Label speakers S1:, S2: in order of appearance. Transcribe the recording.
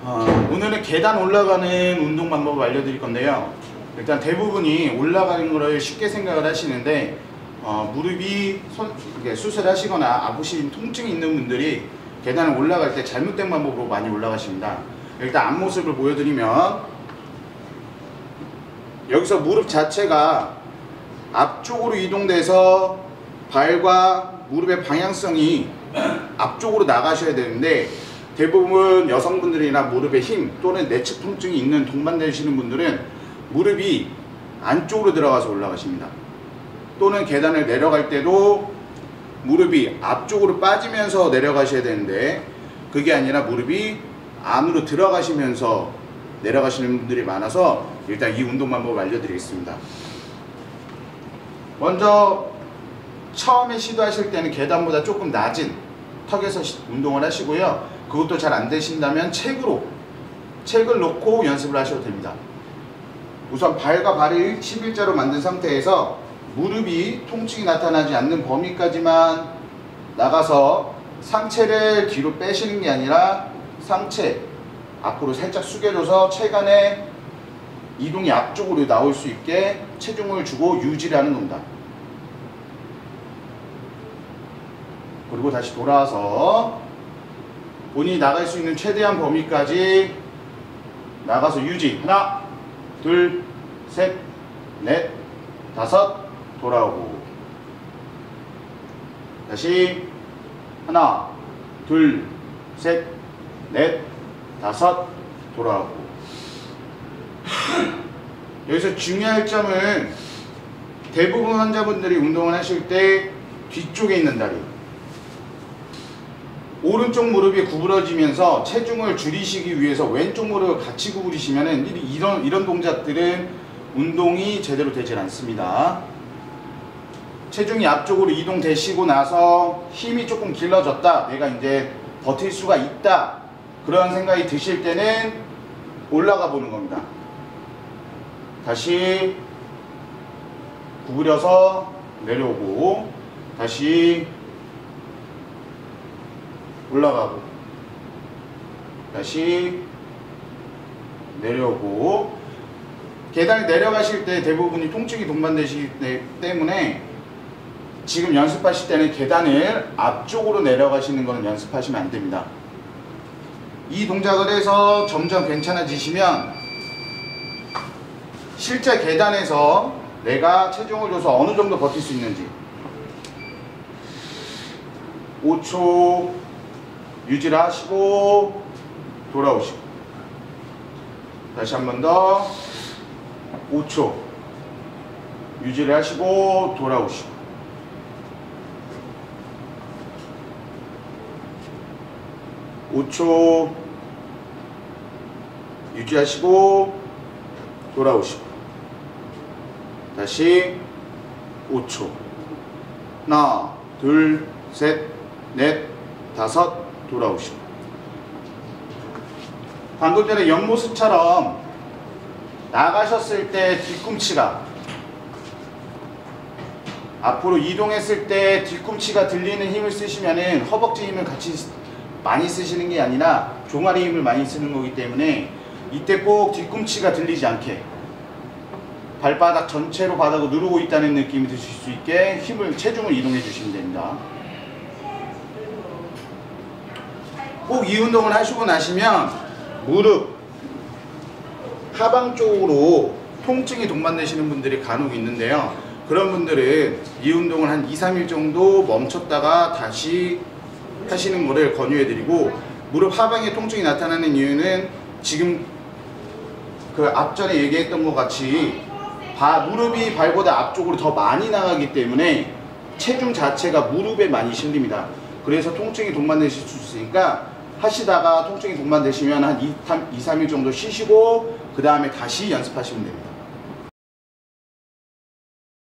S1: 오늘은 계단 올라가는 운동 방법을 알려드릴 건데요. 일단 대부분이 올라가는 거를 쉽게 생각을 하시는데 무릎이 수술하시거나 아프신 통증이 있는 분들이 계단을 올라갈 때 잘못된 방법으로 많이 올라가십니다. 일단 앞모습을 보여드리면 여기서 무릎 자체가 앞쪽으로 이동돼서 발과 무릎의 방향성이 앞쪽으로 나가셔야 되는데 대부분 여성분들이나 무릎에 힘 또는 내측 통증이 있는 동반되시는 분들은 무릎이 안쪽으로 들어가서 올라가십니다. 또는 계단을 내려갈 때도 무릎이 앞쪽으로 빠지면서 내려가셔야 되는데 그게 아니라 무릎이 안으로 들어가시면서 내려가시는 분들이 많아서 일단 이 운동 방법을 알려드리겠습니다. 먼저 처음에 시도하실 때는 계단보다 조금 낮은 턱에서 운동을 하시고요. 그것도 잘 안 되신다면 책을 놓고 연습을 하셔도 됩니다. 우선 발과 발을 11자로 만든 상태에서 무릎이 통증이 나타나지 않는 범위까지만 나가서 상체를 뒤로 빼시는 게 아니라 상체 앞으로 살짝 숙여줘서 체간의 이동이 앞쪽으로 나올 수 있게 체중을 주고 유지를 하는 동작. 그리고 다시 돌아와서 본인이 나갈 수 있는 최대한 범위까지 나가서 유지. 하나, 둘, 셋, 넷, 다섯, 돌아오고. 다시 하나, 둘, 셋, 넷, 다섯, 돌아오고. 여기서 중요할 점은 대부분 환자분들이 운동을 하실 때 뒤쪽에 있는 다리, 오른쪽 무릎이 구부러지면서 체중을 줄이시기 위해서 왼쪽 무릎을 같이 구부리시면은 이런 동작들은 운동이 제대로 되질 않습니다. 체중이 앞쪽으로 이동되시고 나서 힘이 조금 길러졌다, 내가 이제 버틸 수가 있다, 그런 생각이 드실 때는 올라가 보는 겁니다. 다시 구부려서 내려오고, 다시 올라가고, 다시 내려오고. 계단을 내려가실 때 대부분이 통증이 동반되시기 때문에 지금 연습하실 때는 계단을 앞쪽으로 내려가시는 것은 연습하시면 안 됩니다. 이 동작을 해서 점점 괜찮아지시면 실제 계단에서 내가 체중을 줘서 어느 정도 버틸 수 있는지 5초 유지를 하시고 돌아오시고, 다시 한 번 더 5초 유지를 하시고 돌아오시고, (5초) 유지하시고 돌아오시고, 다시 5초. 하나, 둘, 셋, 넷, 다섯, 돌아오시고. 방금 전에 옆모습처럼 나가셨을 때 뒤꿈치가 앞으로 이동했을 때 뒤꿈치가 들리는 힘을 쓰시면은 허벅지 힘을 같이 많이 쓰시는 게 아니라 종아리 힘을 많이 쓰는 거기 때문에 이때 꼭 뒤꿈치가 들리지 않게 발바닥 전체로 바닥을 누르고 있다는 느낌이 드실 수 있게 체중을 이동해 주시면 됩니다. 꼭 이 운동을 하시고 나시면 무릎 하방 쪽으로 통증이 동반되시는 분들이 간혹 있는데요. 그런 분들은 이 운동을 한 2-3일 정도 멈췄다가 다시 하시는 것을 권유해 드리고, 무릎 하방에 통증이 나타나는 이유는 지금 그 앞전에 얘기했던 것 같이 무릎이 발보다 앞쪽으로 더 많이 나가기 때문에 체중 자체가 무릎에 많이 실립니다. 그래서 통증이 동반되실 수 있으니까 하시다가 통증이 동반되시면 한 2-3일 정도 쉬시고 그 다음에 다시 연습하시면 됩니다.